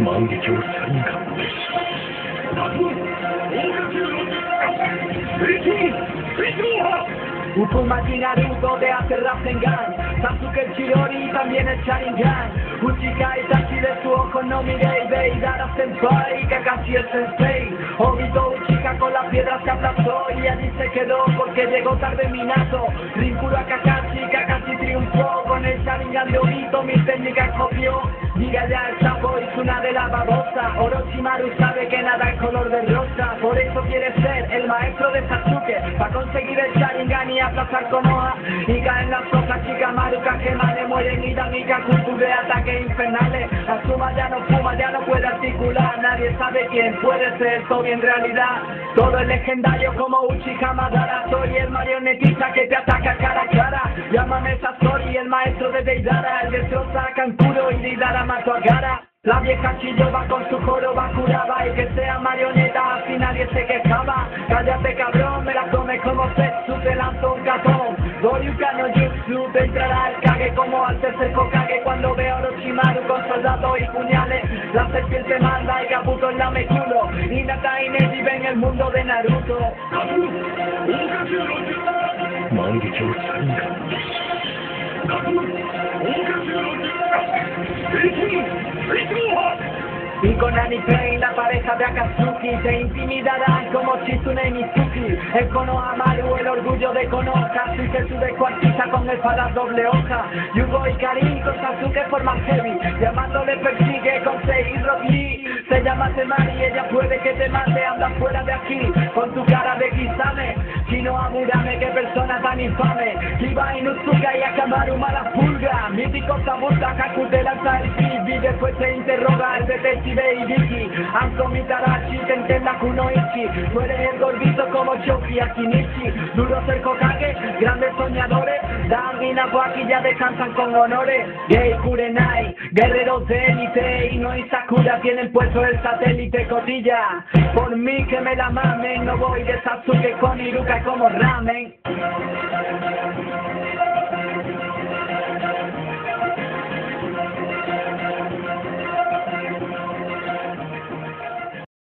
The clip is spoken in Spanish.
万華鏡サインか。 Uzumaki Naruto te hace Rasengan, Sasuke el Chidori y también el Sharingan. Uchiha Itachi de su ojo no miré, ve y Dara Senpai, Kakashi el Sensei. Obito Uchiha con las piedras se aplastó y allí se quedó porque llegó tarde Minato. Rinkuro a Kakashi, Kakashi triunfó con el Sharingan de Obito, mis técnicas copió. Diga ya el sapo y Tsuna de la babosa. Orochimaru sabe que nada es color de rosa, por eso quiere ser el maestro de Sasuke, para conseguir el Sharingan y aplastar Konoha. Y caen las cosas Shikamaru, Kakemane mueren y dan y Kakuzu de ataques infernales. Asuma ya no fuma, ya no puede articular, nadie sabe quién puede ser Tobi en realidad. Todo es legendario como Uchiha Madara, soy el marionetista que te ataca cara a cara. Llámame Sasori, el maestro de Deidara, el destroza a Kankuro y Deidara mató a Gaara. La vieja Chiyoba con su coro curaba y que sea marioneta así nadie se quejaba. Cállate cabrón, me la come como Setsu, te lanzo un gatón. Goryuka no Jutsu, te entrará el Kage como al tercer Hokage cuando veo a Orochimaru con soldados y puñales. La serpiente manda y Kabuto en la meculo. Hinata y Neji ven el mundo de Naruto. 万華鏡サインか。 Y con Nani Pain, la pareja de Akatsuki, te intimidarán como Chizune y Mizuki. El Konohamaru, el orgullo de Konoha, Suigetsu de cuartiza con espadas doble hoja. Yugo y Karin con Sasuke forman heavy, Yamato le persigue con Sei y Rock Lee. Se llama Temari, ella puede que te mate, anda fuera de aquí, con tu cara de Kisame. Shino Amurame, qué persona tan infame. Kiba Inuzuka y Akamaru mala pulga. Mítico Sabuta, Haku te lanza el ki, y después te interroga el detective y Vicky. Anko Mitarashi, te entienda Kunoichi. Tú eres el gordito como Shoki Akinichi. Duro ser Hokage, grandes soñadores. Dan y Nabuaki ya descansan con honores. Gei Kurenai, guerreros de élite. Ino y Sakura tienen puesto el satélite cotilla. Por mí que me la mamen, no voy de Sasuke con Iruka como ramen.